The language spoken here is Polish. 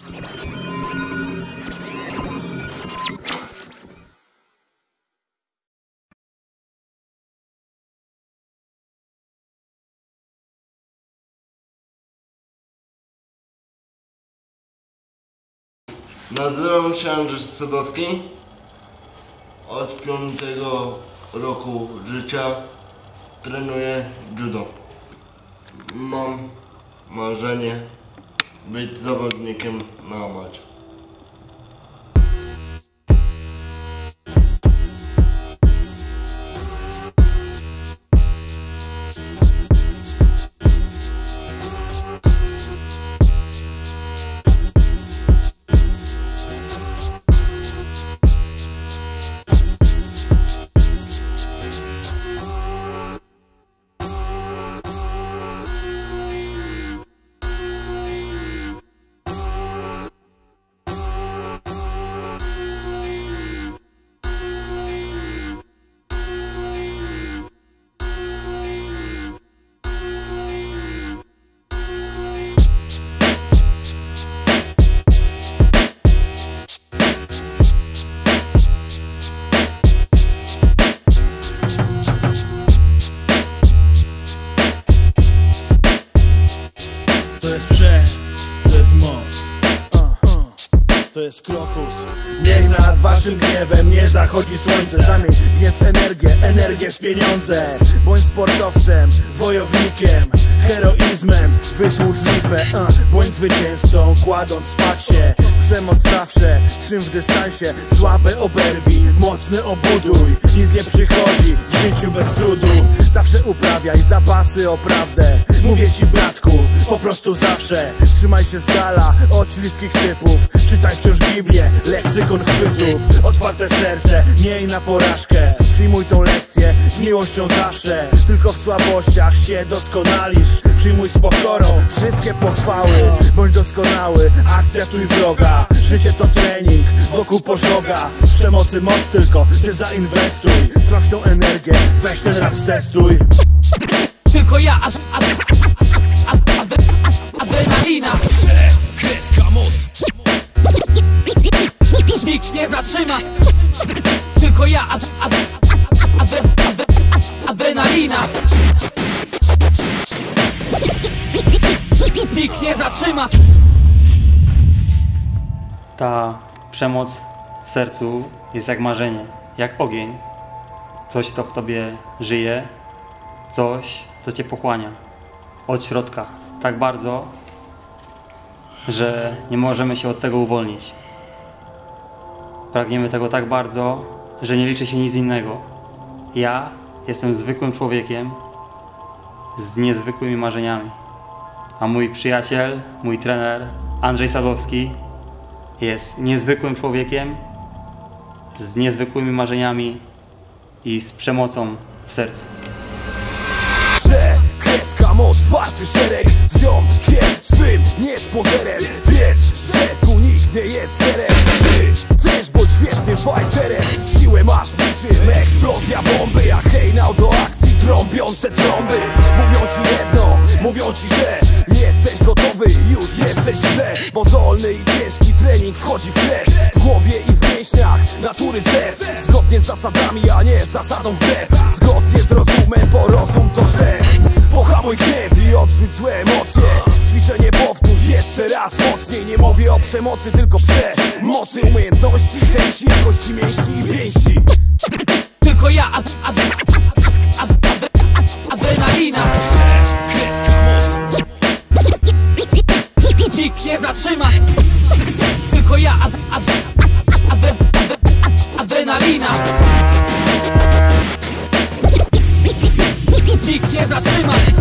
Nazywam się Andrzej Sadowski. Od 5 roku życia trenuję judo. Mam marzenie być zawodnikiem na amacie. To jest moc, to jest krokus. Niech nad waszym gniewem nie zachodzi słońce. Zamień gniew w energię, energię w pieniądze. Bądź sportowcem, wojownikiem, heroizmem wytłucz lipę. Bądź zwycięzcą, kładąc spać się. Przemoc zawsze, trzym w dystansie. Słabe oberwij, mocny obuduj. Nic nie przychodzi w życiu bez trudu. Zawsze uprawiaj zapasy o prawdę. Mówię ci, bratku, po prostu zawsze trzymaj się z dala od śliskich typów. Czytaj wciąż Biblię, leksykon chwytów. Otwarte serce, miej na porażkę. Przyjmuj tą lekcję z miłością zawsze. Tylko w słabościach się doskonalisz. Przyjmuj z pokorą wszystkie pochwały. Bądź doskonały, akceptuj wroga. Życie to trening, wokół pożoga. Z przemocy moc tylko, ty zainwestuj. Sprawdź tą energię, weź ten rap ztestuj. Tylko ja, adrenalina. Kreska moc. Nikt nie zatrzyma. Tylko ja, adrenalina. Nikt nie zatrzyma. Ta przemoc w sercu jest jak marzenie, jak ogień. Coś, co w tobie żyje, coś, co cię pochłania od środka tak bardzo, że nie możemy się od tego uwolnić. Pragniemy tego tak bardzo, że nie liczy się nic innego. Ja jestem zwykłym człowiekiem z niezwykłymi marzeniami, a mój przyjaciel, mój trener Andrzej Sadowski jest niezwykłym człowiekiem z niezwykłymi marzeniami i z przemocą w sercu. Kreska moc, czwarty szereg. Z ziomkiem swym, nie z pozerem. Wiedz, że tu nikt nie jest zerem. Ty też bądź świetnym fighterem. Siłę masz niczym eksplozja bomby. Jak hejnał do akcji trąbiące trąby. Mówią ci jedno, mówią ci, że jesteś gotowy, już jesteś w grze. Mozolny i ciężki trening wchodzi w krew. W głowie i w mięśniach natury zew. Zgodnie z zasadami, a nie z zasadą wbrew. Zgodnie z rozumem, bo rozum to szef. Pohamuj gniew i odrzuć złe emocje. Ćwiczenie powtórz jeszcze raz mocniej. Nie mówię o przemocy, tylko mocy, umiejętności, chęci, jakości mięśni i pięści. Tylko ja, adrenalina. Kreska moc. Nikt nie zatrzyma. Tylko ja, adrenalina. Nikt nie zatrzyma.